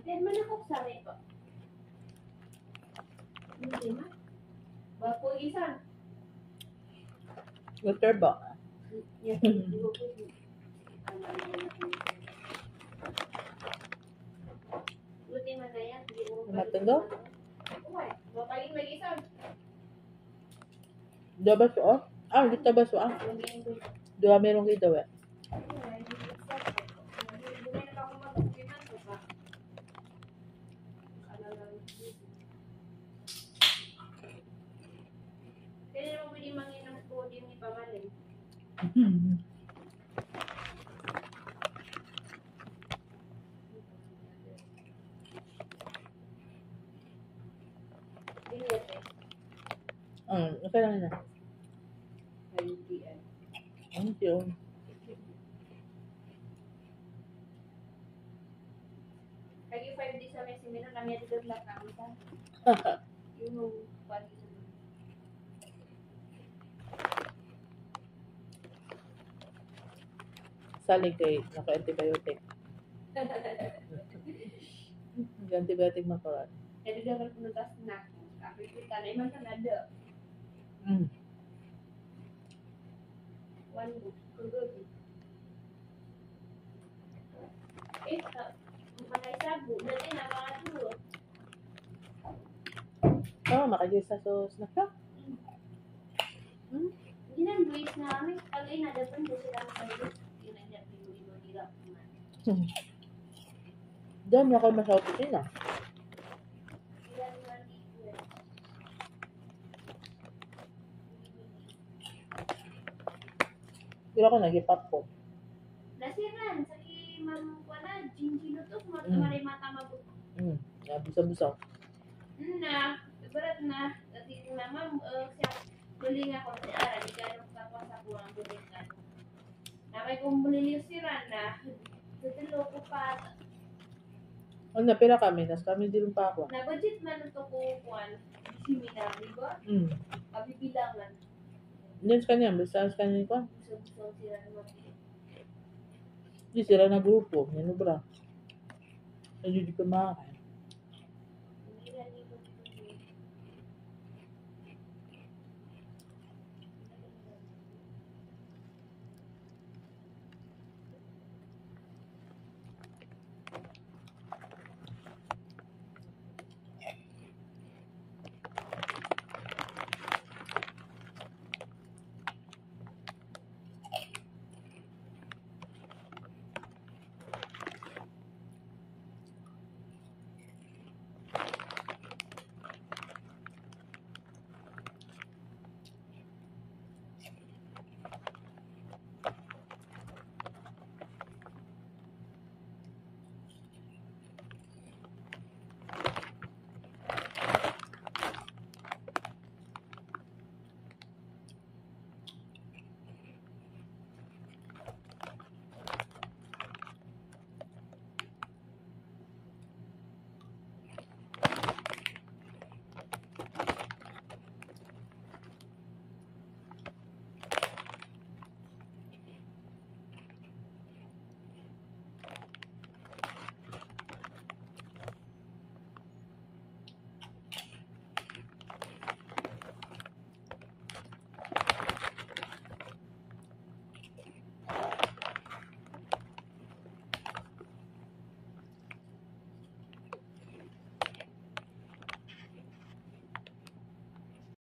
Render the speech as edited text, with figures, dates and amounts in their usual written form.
Then manakop sa rin pa. Hindi ma. Bapo isan. Water ba? Buti man na yan. Matundo? Mapalin mag-isan. Dua ba siya? Ah, dito ba siya? Dua merong kita we. Kaya mo pwede manginang po din ni Pamaling. Okay lang na. IUTI. Thank you. Kaya 5 days sa may seminar kami at doon lang kami sa yung pati sa Saling kay naka-antibiotic. Antibiotic makalat. jadi dia berpenutas nak tapi kita memang kan ada one book good makai sabu nanti nama dulu Oh, makajay sa snack ka? hindi na buwis namin kalau ini ada pun dosa dalam kayu ini ada pinggul di lapangan Dami ako masautin din ah. Pero ako nag-ipap ko. Nasiran, sa mamukwa na, jinjino to, matamari mata mabuk. Busa-busa. Na, berat na, kasi mama, siya, tuling ako sa ara, di ka nung tapos ako ang buling ka. Na may kumulilisiran na, tutulo ko pa. Ang napira kami, nas kami din pa ako. Na-budget man ito ko, kuwan, seminar, di ba? Kabibilangan. Yan sa kanya, basta sa kanya ko. Gusto sila naman. Hindi sila na grupo, yan bra. Ayun di ko makakain.